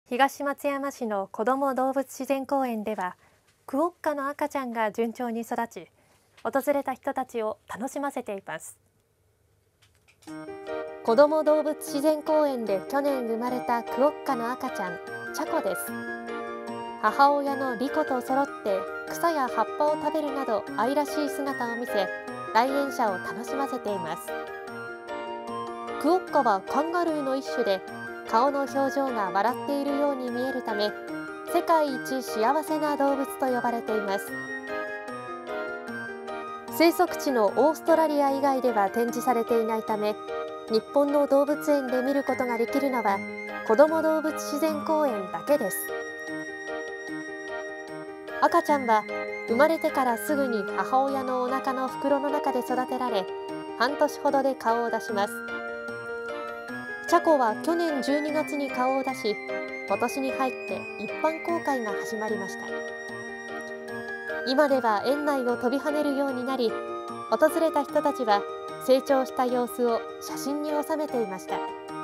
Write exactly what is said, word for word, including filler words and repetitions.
東松山市の子ども動物自然公園では、クオッカの赤ちゃんが順調に育ち、訪れた人たちを楽しませています。子ども動物自然公園で去年生まれたクオッカの赤ちゃん、チャコです。母親のリコと揃って草や葉っぱを食べるなど愛らしい姿を見せ、来園者を楽しませています。クオッカはカンガルーの一種で、顔の表情が笑っているように見えるため、世界一幸せな動物と呼ばれています。生息地のオーストラリア以外では展示されていないため、日本の動物園で見ることができるのは子ども動物自然公園だけです。赤ちゃんは生まれてからすぐに母親のお腹の袋の中で育てられ、半年ほどで顔を出します。チャコは去年じゅうにがつに顔を出し、今年に入って一般公開が始まりました。今では園内を飛び跳ねるようになり、訪れた人たちは成長した様子を写真に収めていました。